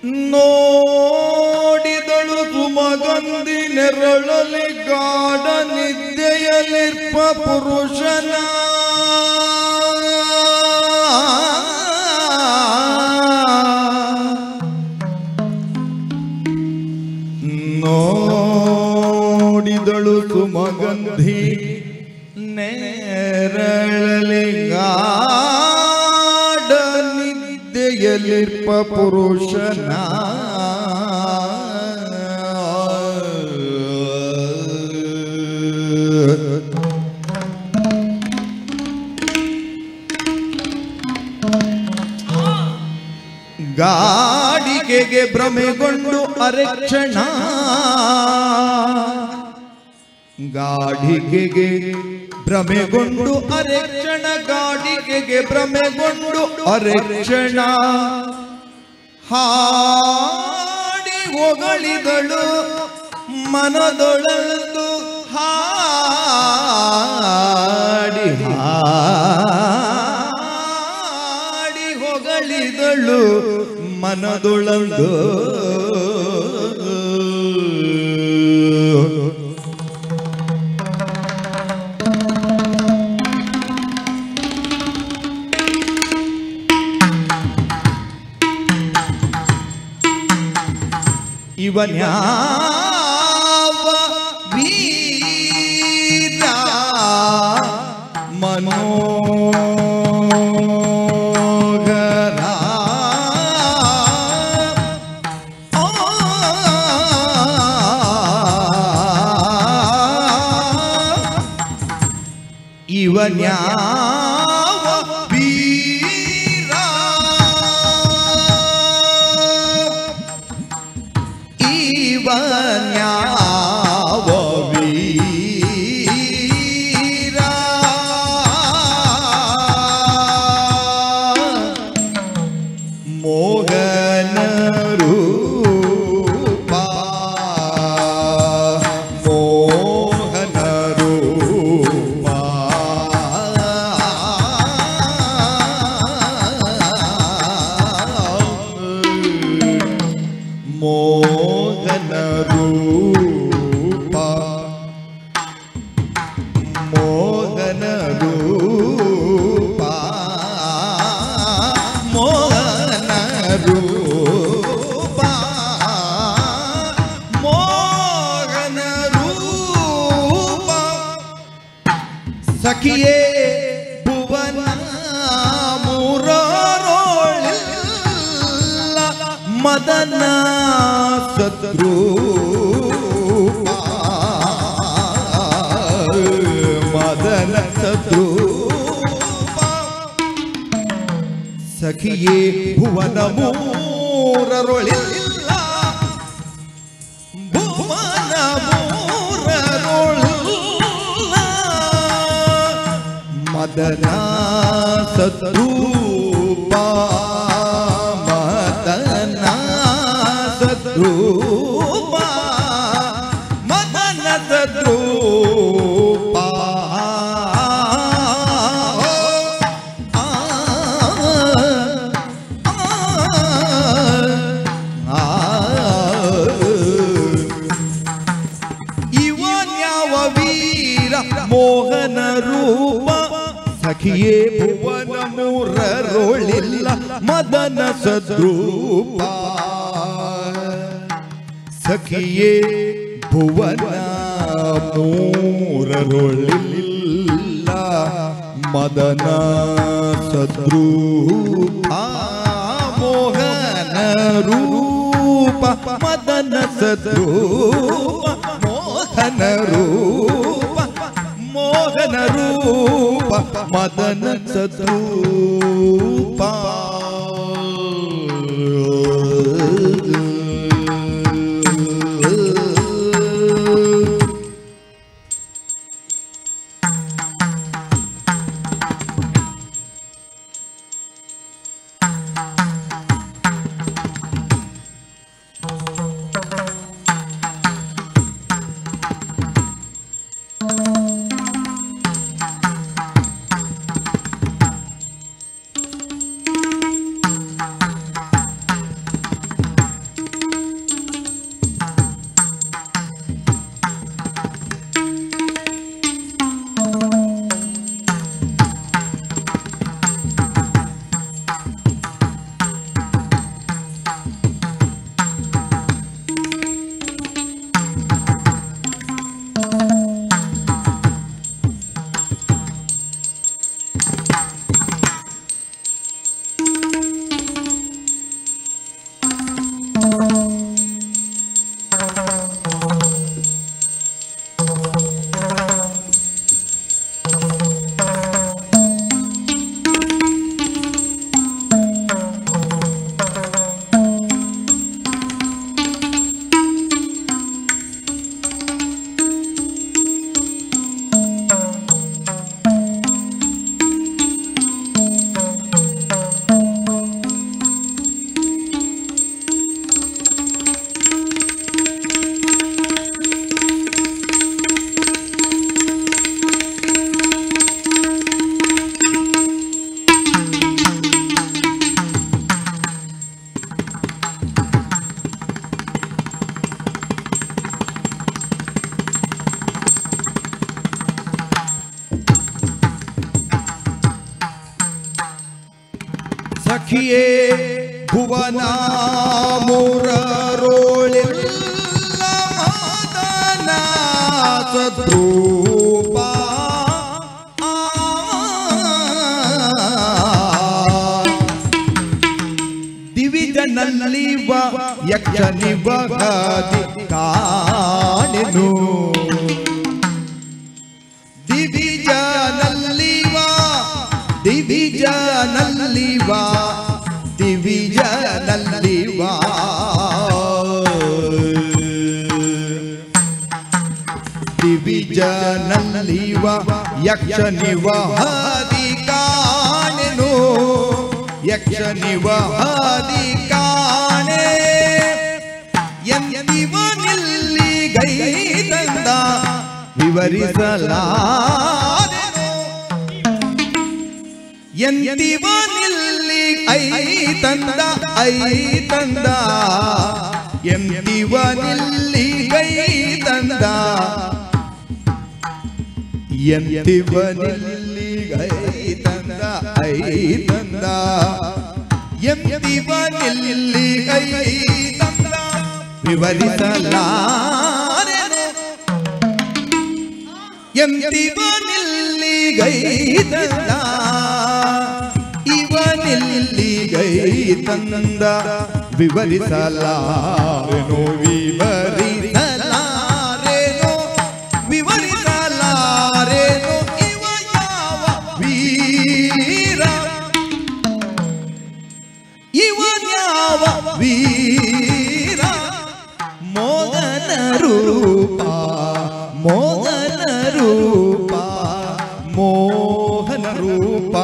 ನೋಡಿದಳು ಸುಮಗಂಧಿ ನೆರಳಲಿ ಗಾಢ ನಿದ್ದೆಯಲ್ಲಿರ್ಪ ಪುರುಷನ ನೋಡಿದಳು ಸುಮಗಂಧಿ ನೆರಳಲಿ ಗಾಢ ನಿದ್ದೆಯಲ್ಲಿರ್ಪ ಪುರುಷನ ಗಾಡಿಗೆಗೆ ಭ್ರಮೆಗೊಂಡು ಅರೆಕ್ಷಣ ಗಾಡಿಗೆಗೆ ಭ್ರಮೆಗೊಂಡು ಅರೆಕ್ಷಣ ಗಾಡಿಗೆಗೆ ಭ್ರಮೆಗೊಂಡು ಅರೆಕ್ಷಣ ಹಾಡಿ ಹೊಗಳಿದಳು ಮನದೊಳದು ಹಾಡಿ ಹಾಡಿ ಹೊಗಳಿದಳು ಮನದೊಳದು ಇವನ್ಯಾವ ವೀರ ಮನೋಗರ ಇವನ್ಯಾವ ವೀರ ಇವನ್ಯಾವ ವೀರ ಮೋಹನ ರೂಪ ಮೋಹನ ರೂಪ ಮೋಹನ ರೂಪ ಮೋಹನ ರೂಪ ಮೋಹನ ರೂಪ ಮೋಹನ ರೂಪ ಸಖಿಯೇ ಭುವನ ಮೂರರೋಳಿಲ್ಲ ಮದನ ಸದ್ರೂಪ ಮದನ ಸದ್ರೂಪ ಸಖಿಯೇ ಭುವನ ಮೂರರೊಳಿಲ್ಲ ಭುವನ ಮೂರರೊಳಿಲ್ಲ ಮದನ ಸದ್ರೂಪ ಮದನ ಸದ್ರೂಪ ಮದನ ಸದ್ರೂಪ ಇವನ್ಯಾವ ವೀರ ಮೋಹನ ರೂಪ ಸಖಿಯೇ ಭುವನ ಮೂರರೊಳಿಲ್ಲ ಮದನ ಸದ್ರೂಪ ಸಖಿಯೇ ಭುವನ ಮೂರರೊಳಿಲ್ಲ ಮದನ ಸದ್ರೂಪ ಮೋಹನ ರೂಪ ಮದನ ಸದ್ರೂಪ ಮೋಹನ ರೂಪ ಮೋಹನ ರೂಪ ಮದನ ಸದ್ರೂಪ ಸಖಿಯೇ ಭುವನ ಮೂರರೋಳಿಲ್ಲ ಮದನ ಸದ್ರೂಪ ದಿವಿಜನಲ್ಲಿವ ಯಕ್ಷನಿವ ಗಾದಿ ಕಾಣೆನು ದಿವಿಜನಲ್ಲಿವ ದಿವಿಜನಲ್ಲಿವ ದಿವಿಜನಲ್ಲಿವ ದಿವಿಜನಲ್ಲಿವ ಯಕ್ಷನಿವ ಹಾದಿ ಕಾಣೆನು ಯಕ್ಷನಿವ ಹಾದಿ ಕಾಣೆ ಎಂದಿವನಿಲ್ಲಿ ಗೈ ತಂದ ವಿವರಿಸಲಾರೆನು ಎಂದಿವನಿಲ್ಲಿ ಐ ತಂದ ಎಂದಿವನಿಲ್ಲಿ ಗೈ ತಂದ ಎಂದಿವನಿಲ್ಲಿ ಗೈ ತಂದ ಎಂದಿವನಿಲ್ಲಿ ಗೈ ತಂದ ವಿವರಿಸಲಾರೆನು ಎಂದಿವನಿಲ್ಲಿ ಗೈ ತಂದ ಇವನಿಲ್ಲಿ ಗೈ ತಂದ ವಿವರಿಸಲಾರೆನು ವಿವರಿಸಲಾರೆನು ವಿವರಿಸಲಾರೆನು ಇವ ಯಾವ ವೀರ ಇವನ್ಯಾವ ವೀರ ಮೋಹನ ರೂಪ ಮೋಹನ ರೂಪ ಮೋಹನ ರೂಪ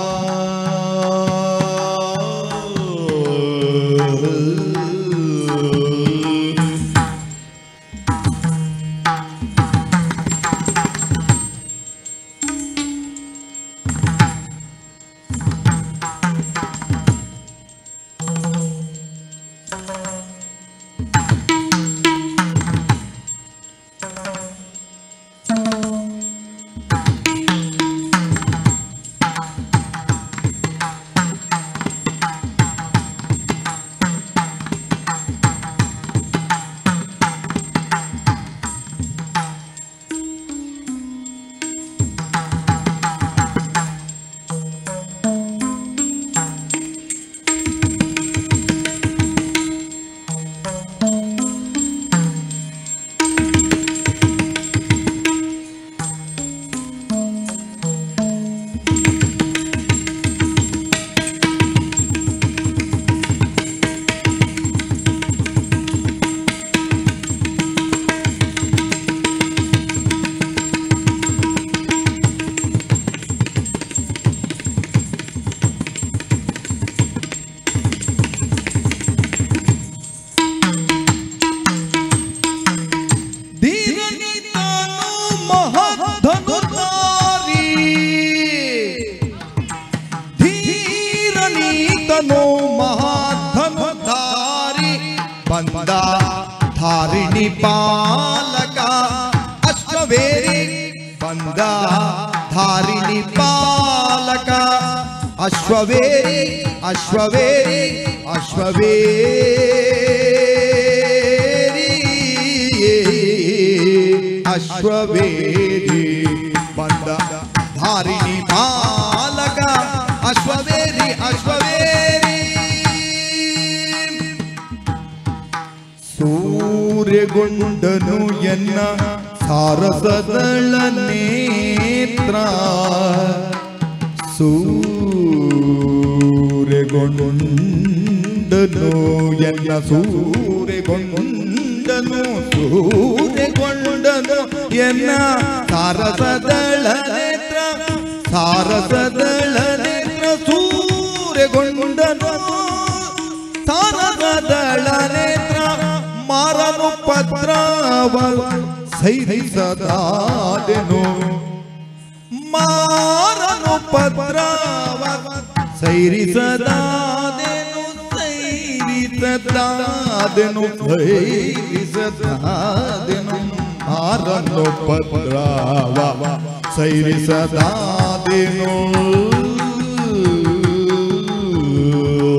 धारिणी पालक अश्ववेरी बंदा धारिणी पालक अश्ववेरी अश्ववेरी अश्ववेरी अश्ववेरी बंदा धारिणी पालक अश्ववेरी अश्ववेरी ಸೂರ್ಯಗೊಂಡನು ಎನ್ನ ಸಾರಸದಳ ನೇತ್ರ ಸೂರ್ಯಗೊಂಡನು ಎನ್ನ ಸೂರ್ಯಗೊಂಡನು ಸೂರ್ಯಗೊಂಡನು ಎನ್ನ ಸಾರಸದಳ ನೇತ್ರ ಸಾರಸದಳ ನೇತ್ರ ಸೂರ್ಯಗೊಂಡನು ಸಾರಸದಳ ನೇತ್ರ ಮಾರನು ಪತ್ರವ ಸೈರಿಸದಾದೆನು ಮಾರನು ಪತ್ರವ ಸೈರಿಸದಾದೆನು ಸೈರಿಸದಾದೆನು ಸೈರಿಸದಾದೆನು ಮಾರನು ಪತ್ರವ ಸೈರಿಸದಾದೆನು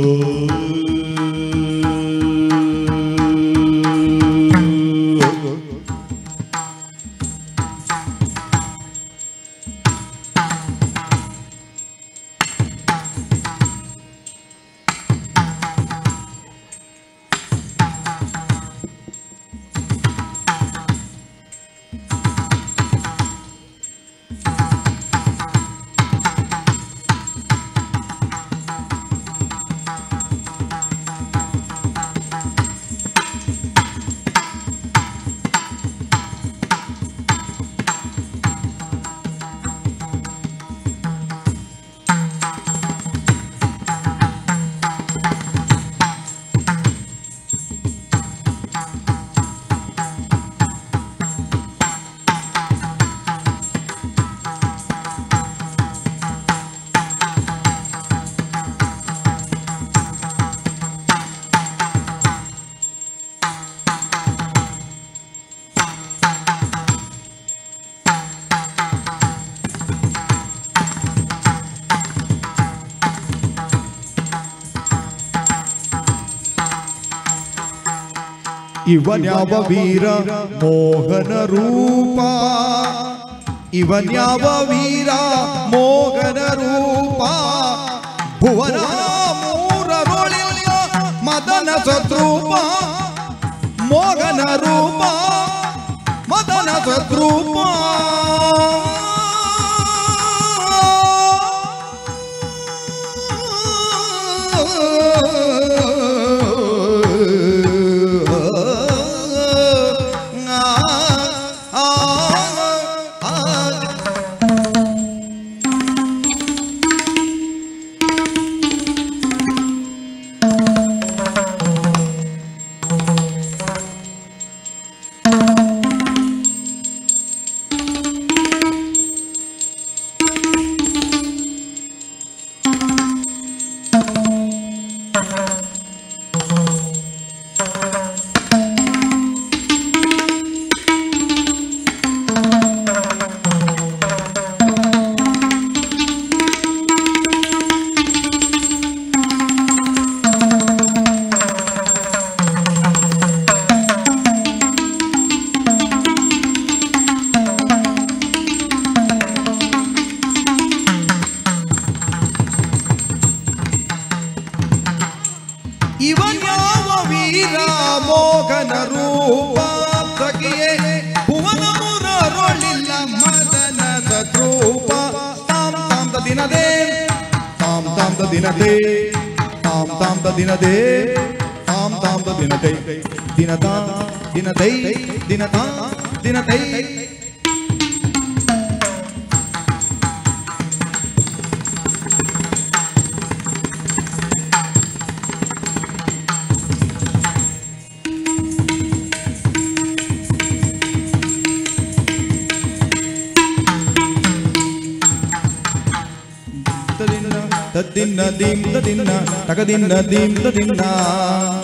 ಇವನ್ಯಾವ ವೀರ ಮೋಹನ ರೂಪ ಇವನ್ಯಾವ ವೀರ ಮೋಹನ ರೂಪ ಭುವನ ಮೂರರೊಳಿಲ್ಲ ಮದನ ಸದ್ರೂಪ ಮೋಹನ ರೂಪ ಮದನ ಸದ್ರೂಪ ಇವನ್ಯಾವ ವೀರ ಮೋಹನ ರೂಪ ಸಖಿಯೇ ಭುವನ ಮೂರರೊಳಿಲ್ಲ ಮದನ ಸದ್ರೂಪ ತಾಂ ತಾಂ ದ ದಿನದೇ ತಾಂ ತಾಂ ದ ದಿನದೇ ತಾಂ ತಾಂ ದ ದಿನದೇ ತಾಂ ತಾಂ ದ ದಿನದೇ ದಿನತಾ ದಿನದೈ ದಿನತಾ ದಿನದೈ ತದಿನ್ನ ದೀಂ ತದಿನ್ನ ತಗದಿನ್ನ ದೀಂ ತದಿನ್ನ